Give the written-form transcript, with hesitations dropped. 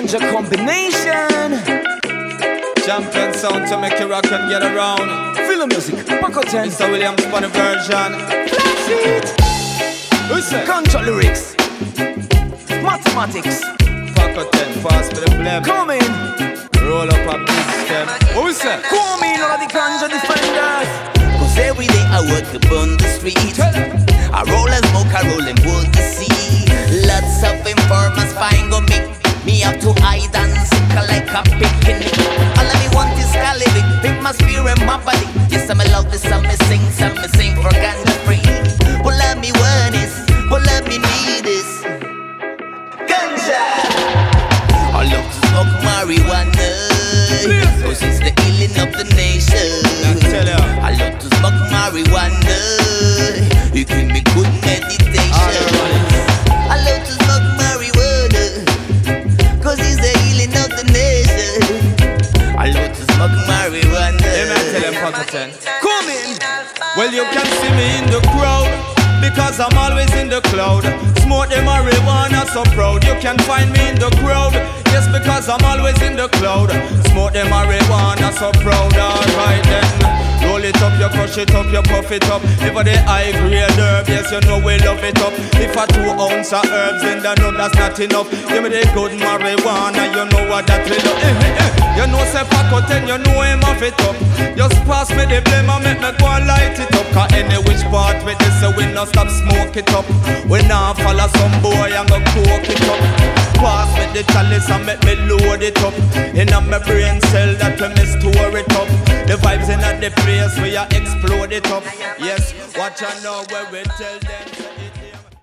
ganja combination. Champion sound to make you rock and get around. Filomuzik, Paco Ten, Mr Williamz for the version. Flash it. Who's that? Ganja lyrics, mathematics. Paco Ten, fast for the blem. Come in. Roll up a big stem. Who's that? Come in, all of the ganja defenders. Cause every day I work upon the street. I roll and smoke, I roll and pull the sea. Lots of informers find go me up to hide and sick like a picnic. All of me want is caloric, in my spirit and my body. Yes, I'm love this, I'm sing for ganja free. Pull up me want this, pull up me need this. Ganja! I love to smoke marijuana, cause it's the healing of the nation. I love to smoke marijuana, it give me good meditation. I love to smoke marijuana, cause it's the healing of the nation. I love to smoke marijuana. Let me tell them, Paco Ten. Come in. Well, you can see me in the crowd, because I'm always in the cloud. Smoke the marijuana so proud. You can find me in the crowd. Yes, because I'm always in the cloud. Smoke the marijuana so proud. Alright then. Roll it up, you crush it up, you puff it up. If the high grade herb, yes, you know we love it up. If a 2 ounce of herbs in the no, that's not enough. Give me the good marijuana, you know what that will do. You know say Paco Ten, you know him off it up. Just pass me the blame and make me go and light it up. Cause any which part with this, so we not stop smoke it up. We not follow some boy and go coke it up. Pass me the chalice and make me load it up. In my brain cell that when me store it up. The vibes in the place where you explode it up. Yes, watch out now where we tell them.